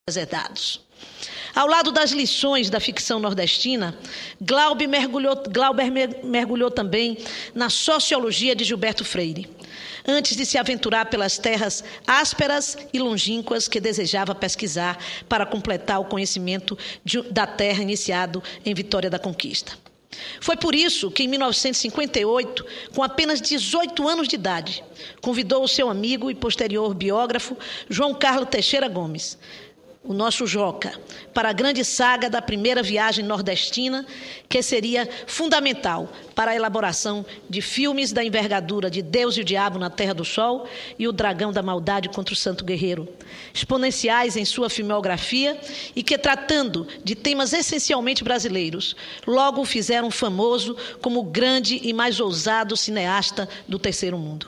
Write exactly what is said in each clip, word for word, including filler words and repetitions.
herdados. Ao lado das lições da ficção nordestina, Glauber mergulhou, Glauber mergulhou também na sociologia de Gilberto Freire, antes de se aventurar pelas terras ásperas e longínquas que desejava pesquisar para completar o conhecimento de, da terra iniciado em Vitória da Conquista. Foi por isso que, em mil novecentos e cinquenta e oito, com apenas dezoito anos de idade, convidou o seu amigo e posterior biógrafo, João Carlos Teixeira Gomes, o nosso Joca, para a grande saga da primeira viagem nordestina, que seria fundamental para a elaboração de filmes da envergadura de Deus e o Diabo na Terra do Sol e o Dragão da Maldade contra o Santo Guerreiro, exponenciais em sua filmografia e que, tratando de temas essencialmente brasileiros, logo o fizeram famoso como o grande e mais ousado cineasta do Terceiro Mundo.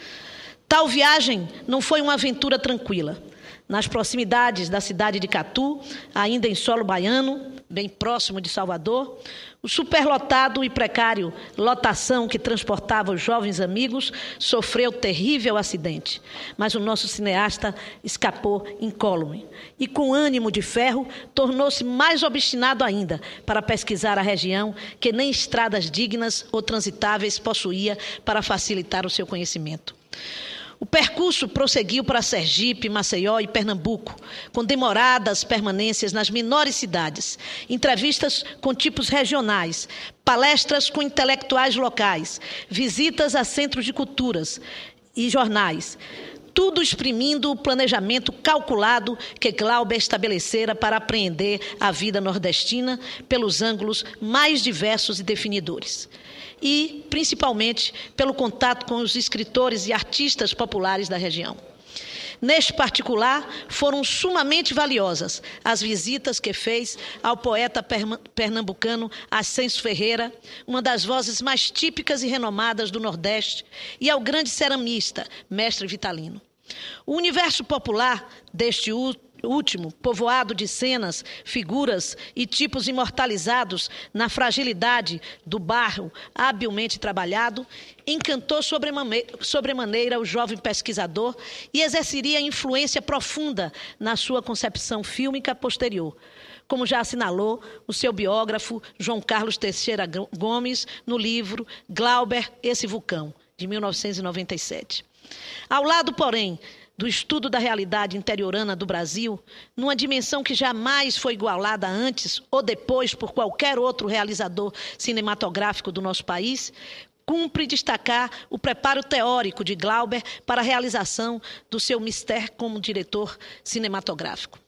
Tal viagem não foi uma aventura tranquila. Nas proximidades da cidade de Catu, ainda em solo baiano, bem próximo de Salvador, o superlotado e precário lotação que transportava os jovens amigos sofreu terrível acidente, mas o nosso cineasta escapou incólume e, com ânimo de ferro, tornou-se mais obstinado ainda para pesquisar a região que nem estradas dignas ou transitáveis possuía para facilitar o seu conhecimento. O percurso prosseguiu para Sergipe, Maceió e Pernambuco, com demoradas permanências nas menores cidades, entrevistas com tipos regionais, palestras com intelectuais locais, visitas a centros de culturas e jornais, tudo exprimindo o planejamento calculado que Glauber estabelecera para apreender a vida nordestina pelos ângulos mais diversos e definidores. E, principalmente, pelo contato com os escritores e artistas populares da região. Neste particular, foram sumamente valiosas as visitas que fez ao poeta pernambucano Ascenso Ferreira, uma das vozes mais típicas e renomadas do Nordeste, e ao grande ceramista, Mestre Vitalino. O universo popular deste último, povoado de cenas, figuras e tipos imortalizados na fragilidade do barro habilmente trabalhado, encantou sobremaneira o jovem pesquisador e exerceria influência profunda na sua concepção fílmica posterior, como já assinalou o seu biógrafo João Carlos Teixeira Gomes no livro Glauber, Esse Vulcão, de mil novecentos e noventa e sete. Ao lado, porém, do estudo da realidade interiorana do Brasil, numa dimensão que jamais foi igualada antes ou depois por qualquer outro realizador cinematográfico do nosso país, cumpre destacar o preparo teórico de Glauber para a realização do seu mistério como diretor cinematográfico.